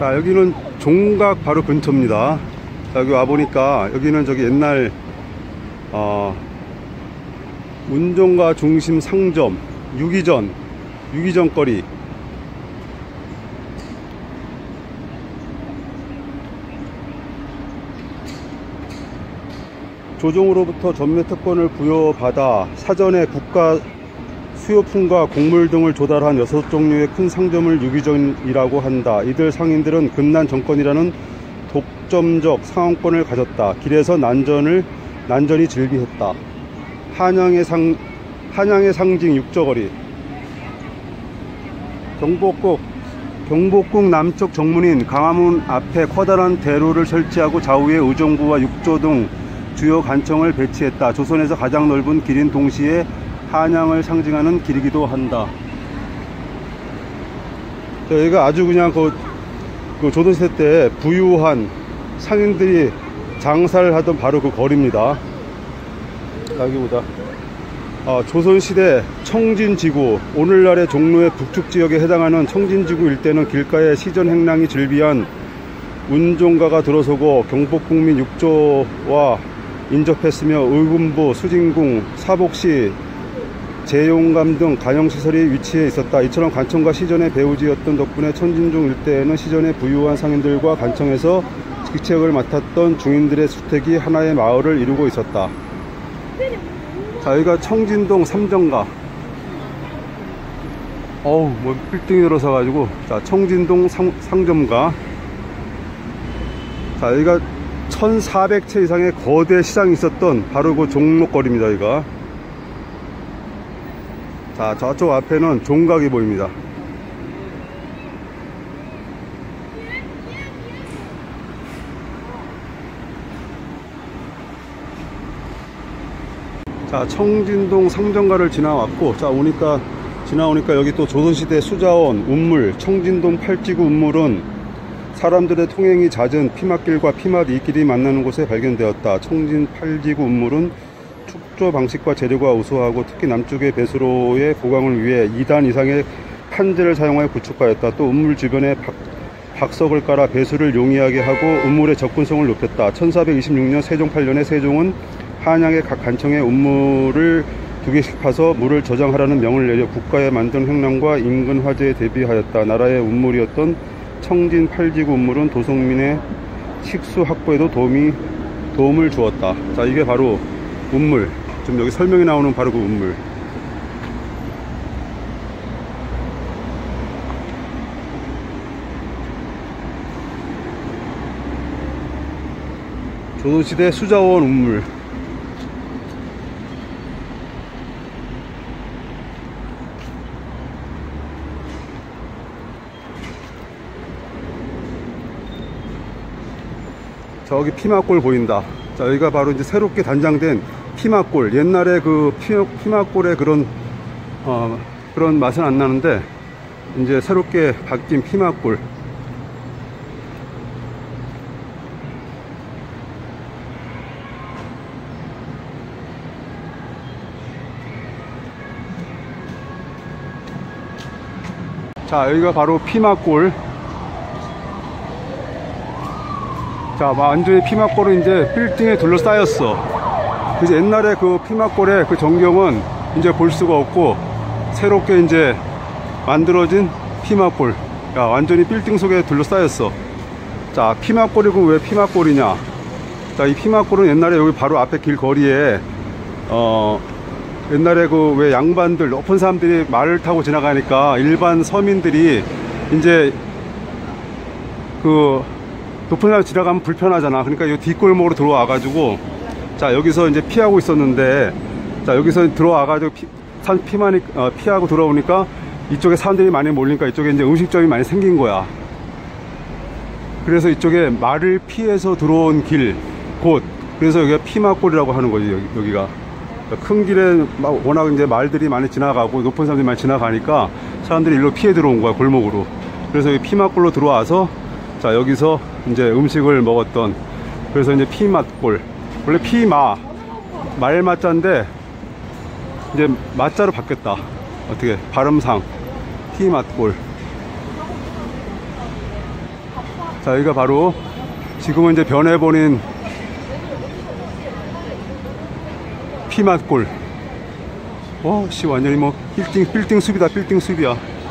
자, 여기는 종각 바로 근처입니다. 자, 여기 와보니까 여기는 저기 옛날 운종가 중심 상점 유기전 거리. 조정으로부터 전매 특권을 부여받아 사전에 국가 수요품과 곡물 등을 조달한 6종류의 큰 상점을 유기전이라고 한다. 이들 상인들은 금난 정권이라는 독점적 상황권을 가졌다. 길에서 난전이 즐비했다. 한양의 상징 육저거리. 경복궁 남쪽 정문인 강화문 앞에 커다란 대로를 설치하고 좌우에 의정부와 육조 등 주요 관청을 배치했다. 조선에서 가장 넓은 길인 동시에 한양을 상징하는 길이기도 한다. 여기가 아주 그냥 그 조선시대 때 부유한 상인들이 장사를 하던 바로 그 거리입니다. 여기보다 조선시대 청진지구, 오늘날의 종로의 북측지역에 해당하는 청진지구 일대는 길가에 시전 행랑이 즐비한 운종가가 들어서고 경복궁 및 육조와 인접했으며 의금부, 수진궁, 사복시, 재용감 등 관영시설이 위치해 있었다. 이처럼 관청과 시전의 배후지였던 덕분에 천진종 일대에는 시전의 부유한 상인들과 관청에서 직책을 맡았던 중인들의 주택이 하나의 마을을 이루고 있었다. 자, 여기가 청진동 삼정가. 뭐 빌딩이 들어서 가지고. 자, 청진동 상점가. 자, 여기가 1400채 이상의 거대 시장이 있었던 바로 그 종로거리입니다. 여기가. 자, 저쪽 앞에는 종각이 보입니다. 자, 청진동 상정가를 지나왔고, 자, 지나오니까 여기 또 조선시대 수자원, 운물, 청진동 팔지구 운물은 사람들의 통행이 잦은 피맛길과 피맛 이길이 만나는 곳에 발견되었다. 청진 팔지구 운물은 축조 방식과 재료가 우수하고 특히 남쪽의 배수로의 보강을 위해 2단 이상의 판재를 사용하여 구축하였다. 또 운물 주변에 박석을 깔아 배수를 용이하게 하고 운물의 접근성을 높였다. 1426년 세종 8년에 세종은 한양의 각 관청에 운물을 2개씩 파서 물을 저장하라는 명을 내려 국가에 만든 횡령과 인근 화재에 대비하였다. 나라의 운물이었던 청진 팔지구 운물은 도성민의 식수 확보에도 도움을 주었다. 자, 이게 바로 운물. 지금 여기 설명이 나오는 바로 그 운물. 조선시대 수자원 운물. 저기 피막골 보인다. 자, 여기가 바로 이제 새롭게 단장된 피막골. 옛날에 그 피막골의 그런 맛은 안 나는데 이제 새롭게 바뀐 피막골. 자, 여기가 바로 피막골. 자, 완전히 피막골은 이제 빌딩에 둘러싸였어. 그래서 옛날에 그 피막골의 그 전경은 이제 볼 수가 없고 새롭게 이제 만들어진 피막골. 야, 완전히 빌딩 속에 둘러싸였어. 자, 피막골이고 왜 피막골이냐? 자, 이 피막골은 옛날에 여기 바로 앞에 길거리에 옛날에 그 왜 양반들 높은 사람들이 말을 타고 지나가니까 일반 서민들이 이제 그 높은 사람 지나가면 불편하잖아. 그러니까 이 뒷골목으로 들어와 가지고 자, 여기서 이제 피하고 있었는데, 자, 여기서 들어와 가지고 피하고 들어오니까 이쪽에 사람들이 많이 몰리니까 이쪽에 이제 음식점이 많이 생긴 거야. 그래서 이쪽에 말을 피해서 들어온 곳. 그래서 여기가 피막골이라고 하는 거지. 여기가 큰 길에 워낙 이제 말들이 많이 지나가고 높은 사람들이 많이 지나가니까 사람들이 일로 피해 들어온 거야, 골목으로. 그래서 여기 피막골로 들어와서 자, 여기서 이제 음식을 먹었던. 그래서 이제 피맛골. 원래 말맛자인데 이제 맛자로 바뀌었다. 어떻게 발음상 피맛골. 자, 여기가 바로 지금은 이제 변해버린 피맛골. 완전히 뭐 빌딩 숲이다, 빌딩 숲이야.